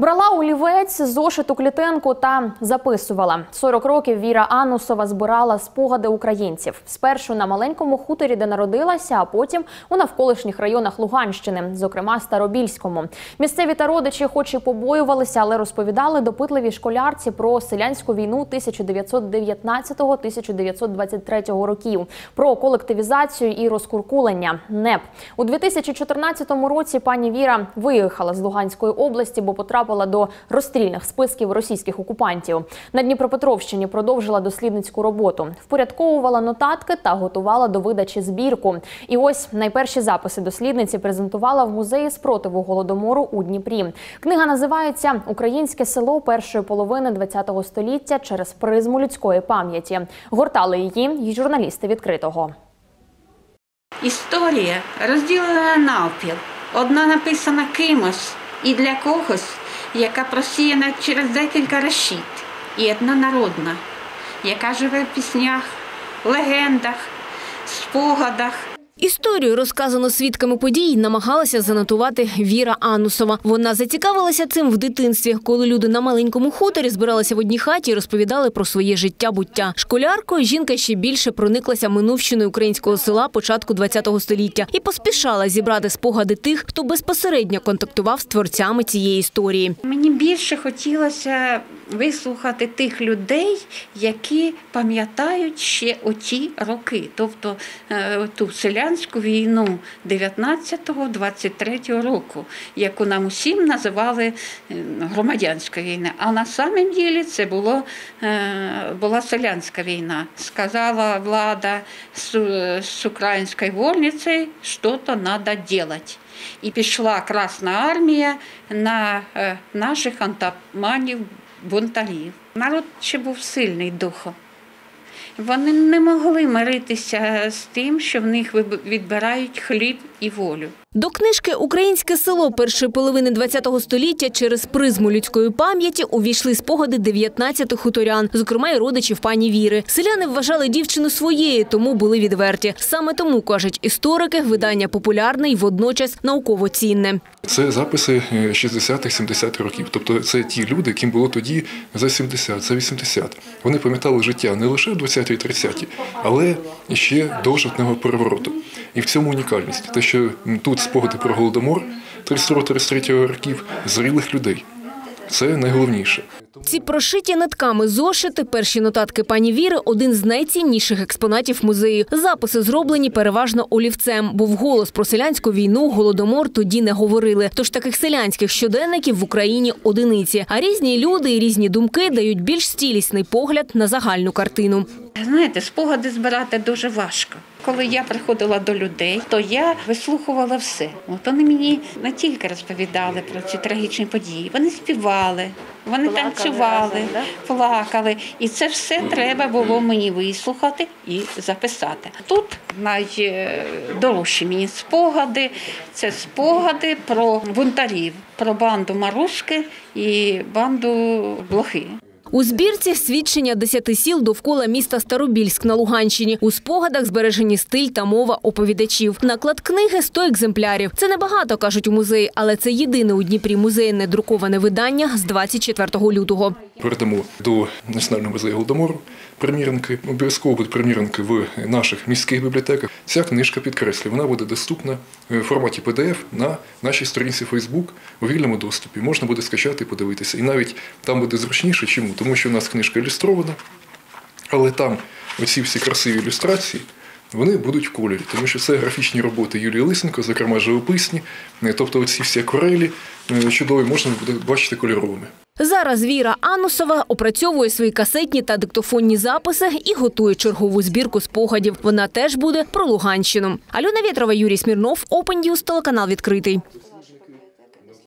Брала олівець, зошит у клітинку та записувала. 40 років Віра Анусова збирала спогади українців. Спершу на маленькому хуторі, де народилася, а потім у навколишніх районах Луганщини, зокрема Старобільському. Місцеві та родичі хоч і побоювалися, але розповідали допитливій школярці про селянську війну 1919-1923 років, про колективізацію і розкуркулення НЕП. У 2014 році пані Віра виїхала з Луганської області, бо потрапила до розстрільних списків російських окупантів. На Дніпропетровщині продовжила дослідницьку роботу. Впорядковувала нотатки та готувала до видачі збірку. І ось найперші записи дослідниці презентувала в музеї спротиву Голодомору у Дніпрі. Книга називається «Українське село першої половини ХХ століття через призму людської пам'яті». Гортали її й журналісти «Відкритого». Історія розділена навпіл. Одна написана кимось і для когось, яка просіяна через декілька решіт, і одна народна, яка живе в піснях, легендах, спогадах. Історію, розказану свідками подій, намагалася занотувати Віра Анусова. Вона зацікавилася цим в дитинстві, коли люди на маленькому хуторі збиралися в одній хаті і розповідали про своє життя-буття. Школяркою жінка ще більше прониклася минувщиною українського села початку ХХ століття і поспішала зібрати спогади тих, хто безпосередньо контактував з творцями цієї історії. Мені більше хотілося вислухати тих людей, які пам'ятають ще оті роки, тобто ту селянську війну 19-23 року, яку нам усім називали громадянська війна. А на самом ділі це була селянська війна. Сказала влада з української вольниці, що-то треба робити. І пішла Красна армія на наших атаманів, бунтарів. Народ ще був сильний духом. Вони не могли миритися з тим, що в них відбирають хліб і волю. До книжки «Українське село першої половини ХХ століття через призму людської пам'яті» увійшли спогади 19 хуторян, зокрема й родичів пані Віри. Селяни вважали дівчину своєю, тому були відверті. Саме тому, кажуть історики, видання популярне і водночас науково цінне. Це записи 60-70-х років. Тобто це ті люди, яким було тоді за 70, за 80. Вони пам'ятали життя не лише в 20-ті і 30-ті, але ще до жовтневого перевороту. І в цьому унікальність. Те, що тут спогади про Голодомор 32-33 років зрілих людей. Це найголовніше. Ці прошиті нитками зошити, перші нотатки пані Віри – один з найцінніших експонатів музею. Записи зроблені переважно олівцем, бо вголос про селянську війну, Голодомор тоді не говорили. Тож таких селянських щоденників в Україні одиниці. А різні люди і різні думки дають більш цілісний погляд на загальну картину. Знаєте, спогади збирати дуже важко. Коли я приходила до людей, то я вислухувала все. От вони мені не тільки розповідали про ці трагічні події, вони співали, вони танцювали, плакали. І це все треба було мені вислухати і записати. Тут найдорожчі мені спогади – це спогади про бунтарів, про банду Марушки і банду Блохи. У збірці свідчення 10 сіл довкола міста Старобільськ на Луганщині. У спогадах збережені стиль та мова оповідачів. Наклад книги – 100 екземплярів. Це небагато, кажуть у музеї, але це єдине у Дніпрі музейне друковане видання з 24 лютого. Передамо до Національного музею Голодомору примірники. Обов'язково будуть примірники в наших міських бібліотеках. Ця книжка, підкреслюю, вона буде доступна в форматі PDF на нашій сторінці Facebook у вільному доступі. Можна буде скачати і подивитися. І навіть там буде зручніше. Чому? Тому що у нас книжка ілюстрована, але там оці всі красиві ілюстрації, вони будуть в кольорі, тому що це графічні роботи Юлії Лисенко, зокрема живописні, тобто оці всі акварелі чудові можна буде бачити кольоровими. Зараз Віра Анусова опрацьовує свої касетні та диктофонні записи і готує чергову збірку спогадів. Вона теж буде про Луганщину. Альона Вєтрова, Юрій Смірнов, Open News, телеканал «Відкритий».